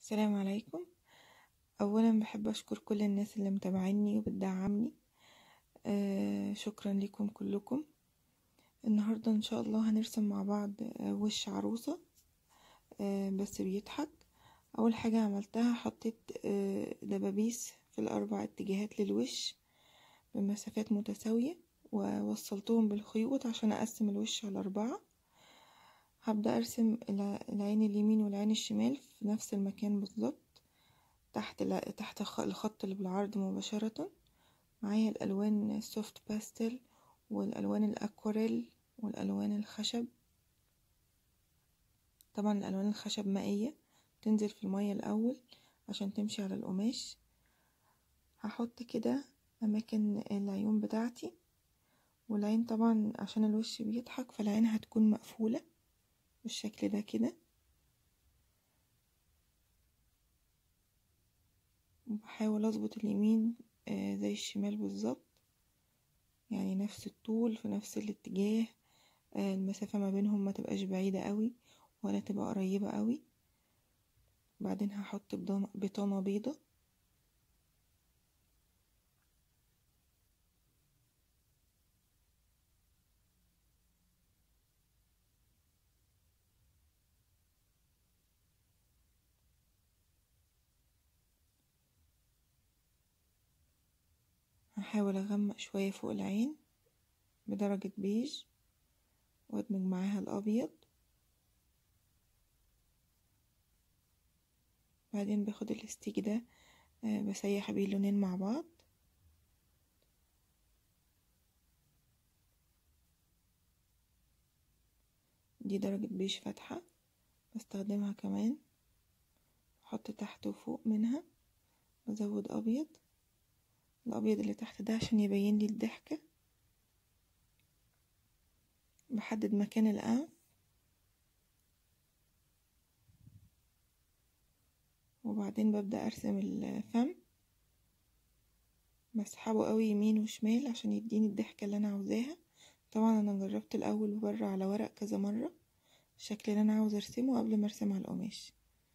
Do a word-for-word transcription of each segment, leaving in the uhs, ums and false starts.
السلام عليكم. اولا بحب اشكر كل الناس اللي متابعيني وبتدعمني. آه شكرا لكم كلكم. النهارده ان شاء الله هنرسم مع بعض آه وش عروسه، آه بس بيضحك. اول حاجه عملتها حطيت آه دبابيس في الاربع اتجاهات للوش بمسافات متساويه، ووصلتهم بالخيوط عشان اقسم الوش على اربعه. هبدا ارسم العين اليمين والعين الشمال في نفس المكان بالظبط، تحت تحت الخط اللي بالعرض مباشرة. معايا الألوان السوفت باستل والألوان الأكوريل والألوان الخشب. طبعا الألوان الخشب مائية، تنزل في المية الأول عشان تمشي على القماش. هحط كده أماكن العيون بتاعتي، والعين طبعا عشان الوش بيضحك فالعين هتكون مقفولة بالشكل ده كده. وبحاول أظبط اليمين زي الشمال بالظبط، يعني نفس الطول في نفس الاتجاه. المسافة ما بينهم ما تبقاش بعيدة قوي ولا تبقى قريبة قوي. بعدين هحط بطانة بيضة، هحاول اغمق شوية فوق العين بدرجة بيج وادمج معاها الابيض. بعدين باخد الاستيك ده بسيح بيه اللونين مع بعض. دي درجة بيج فاتحة بستخدمها كمان، احط تحت وفوق منها وازود ابيض. الابيض اللي تحت ده عشان يبين لي الضحكة. بحدد مكان الانف وبعدين ببدأ ارسم الفم، بسحبه قوي يمين وشمال عشان يديني الضحكة اللي انا عاوزاها. طبعا انا جربت الاول بره على ورق كذا مرة الشكل اللي انا عاوز ارسمه قبل ما ارسم على القماش.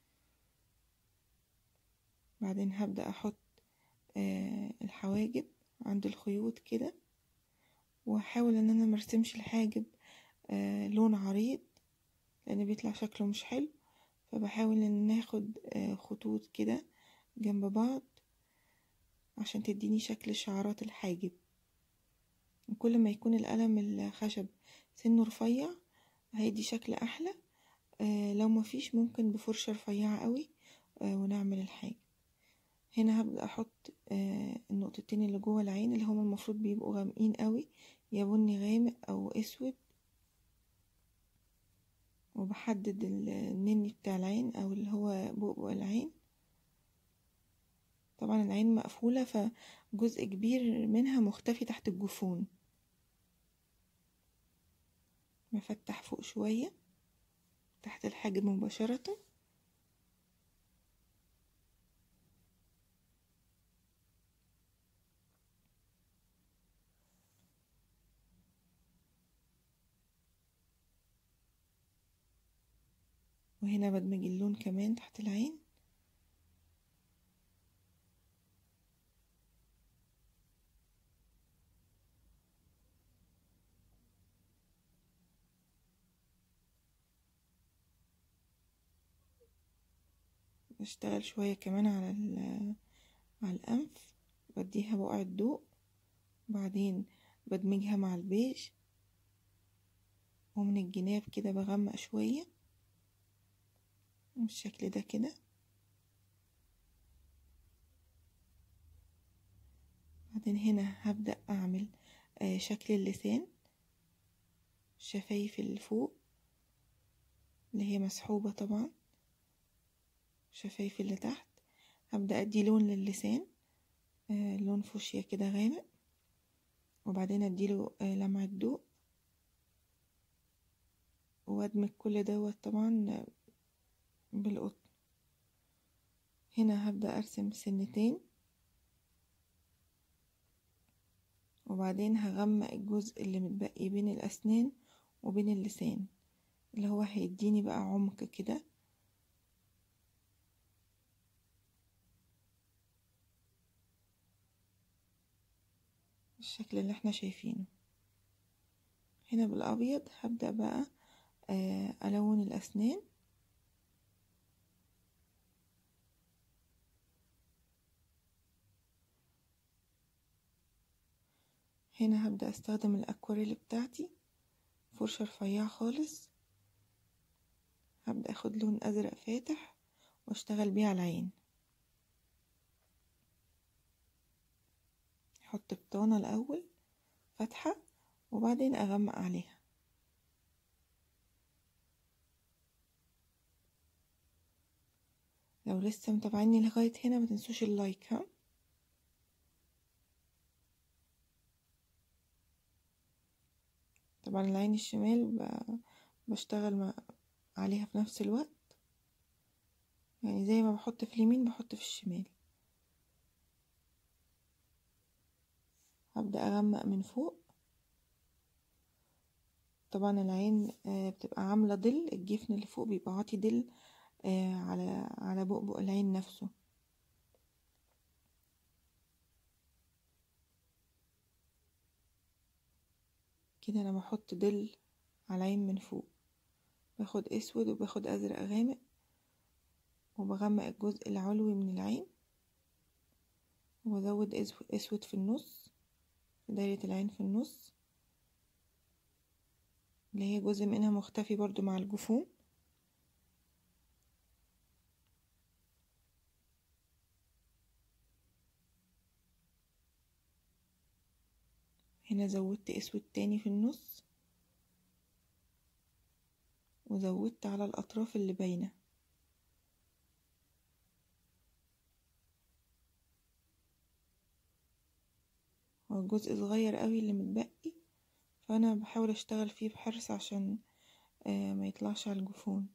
بعدين هبدأ احط آه الحواجب عند الخيوط كده، واحاول ان انا مرسمش الحاجب آه لون عريض لان بيطلع شكله مش حلو. فبحاول ان ناخد آه خطوط كده جنب بعض عشان تديني شكل شعرات الحاجب. وكل ما يكون القلم الخشب سنه رفيع هيدي شكل احلى. آه لو مفيش ممكن بفرشة رفيعة قوي آه ونعمل الحاجب. هنا هبدأ احط آه النقطتين اللي جوه العين اللي هما المفروض بيبقوا غامقين قوي، يا بني غامق او اسود. وبحدد النني بتاع العين او اللي هو بؤبؤ العين. طبعا العين مقفولة فجزء كبير منها مختفي تحت الجفون. بفتح فوق شوية تحت الحاجب مباشرة. وهنا بدمج اللون كمان تحت العين. بشتغل شوية كمان على على الأنف، بديها بقعة ضوء. بعدين بدمجها مع البيج، ومن الجناب كده بغمق شوية بالشكل ده كده. بعدين هنا هبدأ أعمل آه شكل اللسان، الشفايف اللي فوق اللي هي مسحوبة طبعا، الشفايف اللي تحت هبدأ أدي لون للسان، آه لون فوشيا كده غامق. وبعدين أديله آه لمعة ضوء وأدمج كل دوت طبعا بالقطن. هنا هبدأ أرسم سنتين، وبعدين هغمق الجزء اللي متبقي بين الأسنان وبين اللسان اللي هو هيديني بقى عمق كده. الشكل اللي احنا شايفينه. هنا بالابيض هبدأ بقى ألون الأسنان. هنا هبدأ استخدم الأكواريل بتاعتي، فرشة رفيعة خالص. هبدأ اخد لون ازرق فاتح واشتغل بيه على العين. احط بطانة الاول فاتحة وبعدين اغمق عليها. لو لسه متابعيني لغاية هنا ما تنسوش اللايك. ها طبعا العين الشمال بشتغل عليها في نفس الوقت، يعني زي ما بحط في اليمين بحط في الشمال. هبدأ اغمق من فوق. طبعا العين بتبقى عاملة ظل، الجفن اللي فوق بيبقى عاطي ظل على على بؤبؤ العين نفسه. كده انا بحط ظل على العين من فوق، باخد اسود وباخد ازرق غامق وبغمق الجزء العلوي من العين وبزود اسود في النص، في دايرة العين في النص اللي هي جزء منها مختفي برضو مع الجفون. هنا زودت اسود تاني في النص وزودت على الاطراف اللي باينه. هو الجزء صغير قوي اللي متبقي، فانا بحاول اشتغل فيه بحرص عشان آه ما يطلعش على الجفون.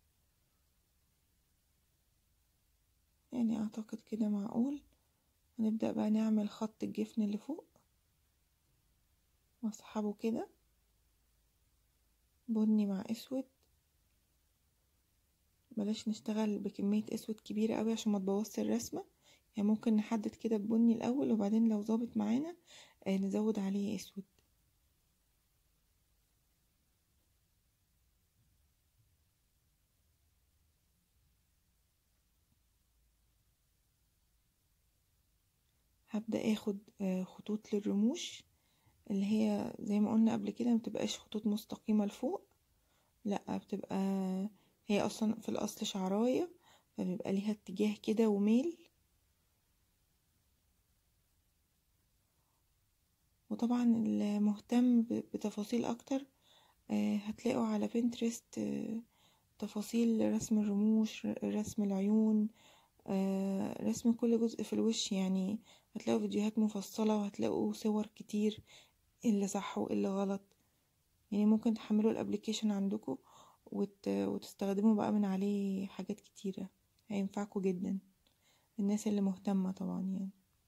يعني اعتقد كده معقول. هنبدأ بقى نعمل خط الجفن اللي فوق واسحبه كده بني مع اسود. بلاش نشتغل بكمية اسود كبيرة قوي عشان ما تبوظش الرسمة، يعني ممكن نحدد كده ببني الاول وبعدين لو ظابط معانا آه نزود عليه اسود. هبدأ اخد آه خطوط للرموش اللي هي زي ما قلنا قبل كده متبقاش خطوط مستقيمة لفوق، لا بتبقى هي اصلا في الاصل شعراية، فبيبقى ليها اتجاه كده وميل. وطبعا المهتم بتفاصيل اكتر هتلاقوا على بنترست تفاصيل رسم الرموش، رسم العيون، رسم كل جزء في الوش. يعني هتلاقوا فيديوهات مفصلة وهتلاقوا صور كتير ايه اللي صح وايه اللي غلط. يعني ممكن تحملوا الابليكيشن عندكم وت... وتستخدموا بقى من عليه حاجات كتيرة، هينفعكم جدا الناس اللي مهتمة طبعا. يعني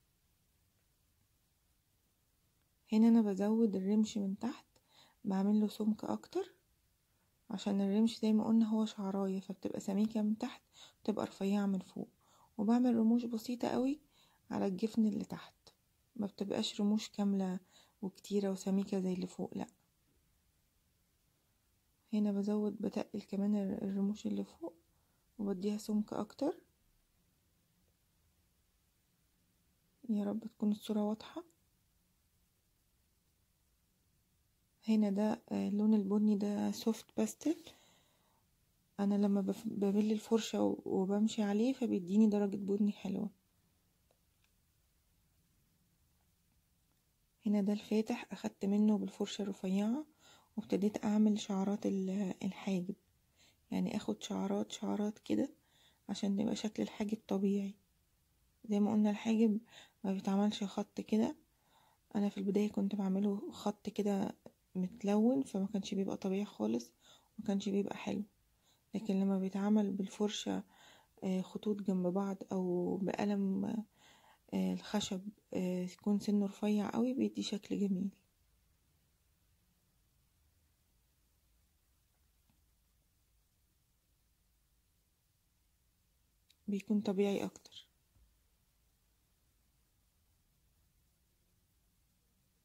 هنا انا بزود الرمش من تحت، بعمل له سمك اكتر عشان الرمش زي ما قلنا هو شعراية، فبتبقى سميكة من تحت وتبقى رفيعة من فوق. وبعمل رموش بسيطة قوي على الجفن اللي تحت، ما بتبقاش رموش كاملة وكتيرة وسميكة زي اللي فوق، لا. هنا بزود بتقل كمان الرموش اللي فوق وبديها سمك اكتر. يا رب تكون الصورة واضحة. هنا ده اللون البني ده سوفت باستل، انا لما ببل الفرشة وبمشي عليه فبيديني درجة بني حلوة. هنا ده الفاتح اخدت منه بالفرشة الرفيعة وابتديت اعمل شعرات الحاجب، يعني اخد شعرات شعرات كده عشان يبقى شكل الحاجب طبيعي. زي ما قلنا الحاجب ما بيتعملش خط كده، انا في البداية كنت بعمله خط كده متلون فما كانش بيبقى طبيعي خالص، ما كانش بيبقى حلو. لكن لما بيتعمل بالفرشة خطوط جنب بعض او بقلم الخشب يكون سنه رفيع قوي بيدي شكل جميل. بيكون طبيعي اكتر.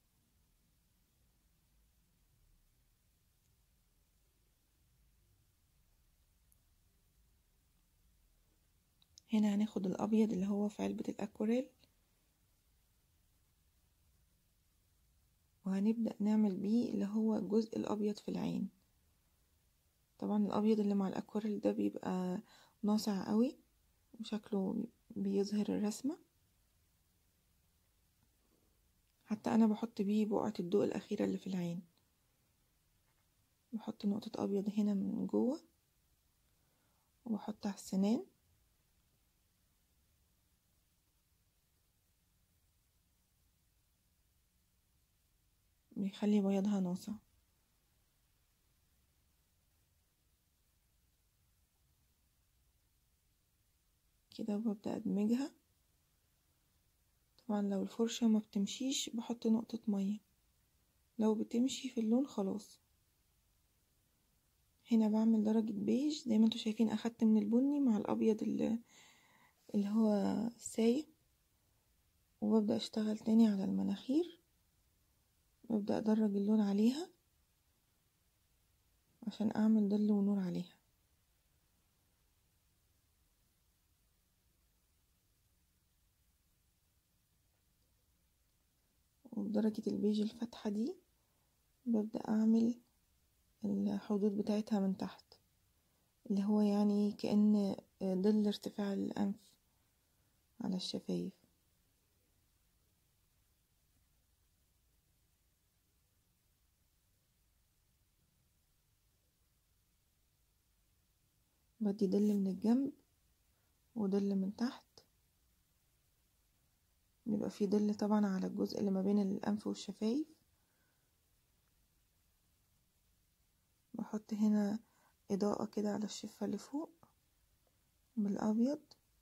هنا هناخد الابيض اللي هو في علبة الاكواريل، وهنبدأ نعمل بيه اللي هو الجزء الابيض في العين. طبعا الابيض اللي مع الاكواريل ده بيبقى ناصع قوي وشكله بيظهر الرسمة. حتى انا بحط بيه بقعة الضوء الاخيرة اللي في العين، بحط نقطة ابيض هنا من جوه وبحط على السنان، بيخلي بياضها ناصع. كده وببدأ ادمجها. طبعا لو الفرشة ما بتمشيش بحط نقطة مية، لو بتمشي في اللون خلاص. هنا بعمل درجة بيج زي ما انتوا شايفين، اخدت من البني مع الابيض اللي, اللي هو السايب، وببدأ اشتغل تاني على المناخير، ببدأ ادرج اللون عليها عشان اعمل ظل ونور عليها. وبدرجة البيج الفاتحة دي ببدأ اعمل الحدود بتاعتها من تحت، اللي هو يعني كأن ظل ارتفاع الأنف على الشفايف. بدي ظل من الجنب وظل من تحت، بيبقى فيه ظل طبعا على الجزء اللي ما بين الأنف والشفايف. بحط هنا إضاءة كده على الشفة اللي فوق بالأبيض،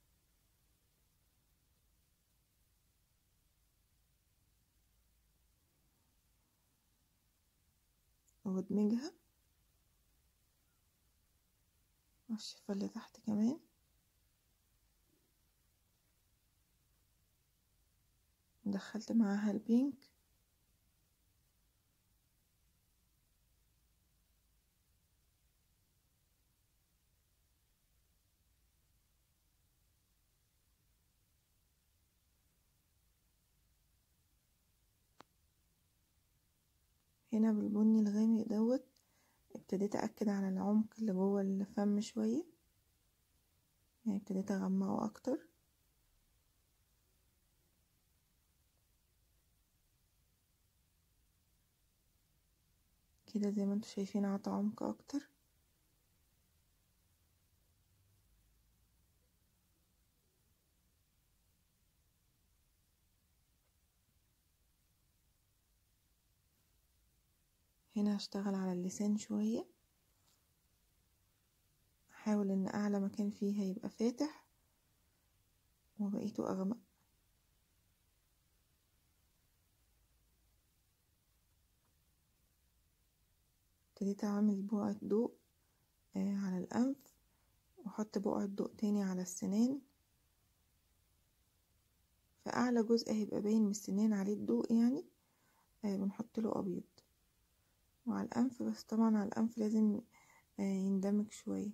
وادمجها على الشفة اللي تحت كمان. دخلت معاها البينك، هنا بالبني الغامق دوت ابتديت أأكد على العمق اللي جوه الفم شوية، يعني ابتديت أغمقه أكتر. كده زي ما انتوا شايفين عطى عمق أكتر. هنا هشتغل على اللسان شوية، احاول ان اعلى مكان فيه هيبقى فاتح وبقيته اغمق. ابتديت اعمل بقعة ضوء آه على الانف، واحط بقعة ضوء تاني على السنان، فاعلى جزء هيبقى باين من السنان عليه الضوء يعني آه بنحط له ابيض. وعلى الانف بس طبعا على الانف لازم آه يندمج شوية،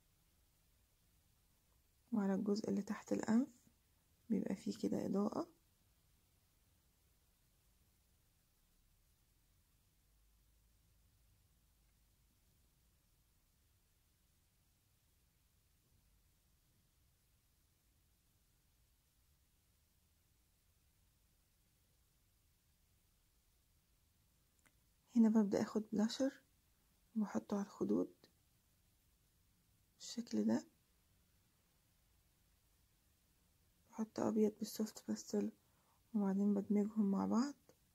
وعلى الجزء اللي تحت الانف بيبقى فيه كده اضاءة. هنا ببدأ اخد بلاشر وبحطه على الخدود بالشكل ده، بحط ابيض بالسوفت باستل وبعدين بدمجهم مع بعض.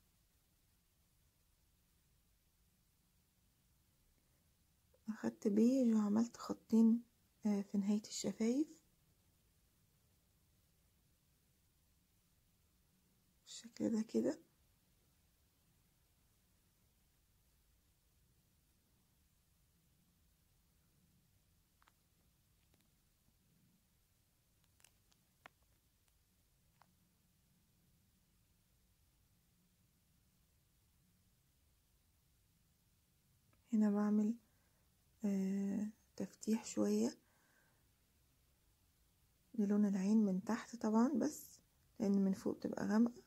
اخدت بيج وعملت خطين في نهاية الشفايف بالشكل ده كده. هنا بعمل آه تفتيح شوية للون العين من تحت طبعا، بس لان من فوق بتبقى غامقة.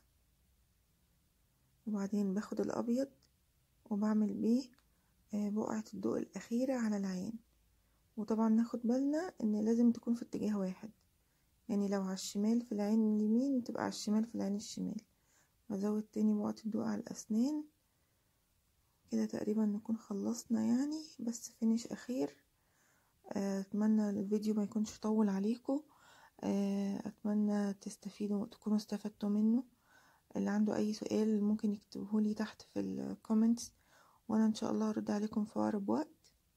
وبعدين باخد الابيض وبعمل بيه بقعة الضوء الاخيرة على العين. وطبعا ناخد بالنا ان لازم تكون في اتجاه واحد، يعني لو على الشمال في العين اليمين تبقى على الشمال في العين الشمال. وازود تاني بقعة الضوء على الاسنان. كده تقريبا نكون خلصنا يعني، بس فينيش اخير. اتمنى الفيديو ما يكونش طول عليكم. اتمنى تستفيدوا تكونوا استفدتوا منه. اللي عنده اي سؤال ممكن يكتبه لي تحت في الكومنتس، وانا ان شاء الله هرد عليكم في اقرب وقت.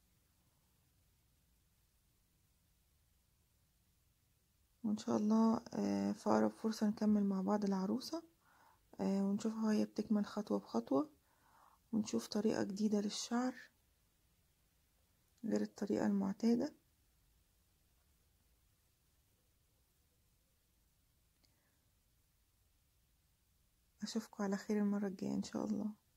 وان شاء الله في اقرب فرصة نكمل مع بعض العروسة، ونشوفها هي بتكمل خطوة بخطوة، ونشوف طريقة جديدة للشعر غير الطريقة المعتادة. اشوفكم على خير المرة الجاية ان شاء الله.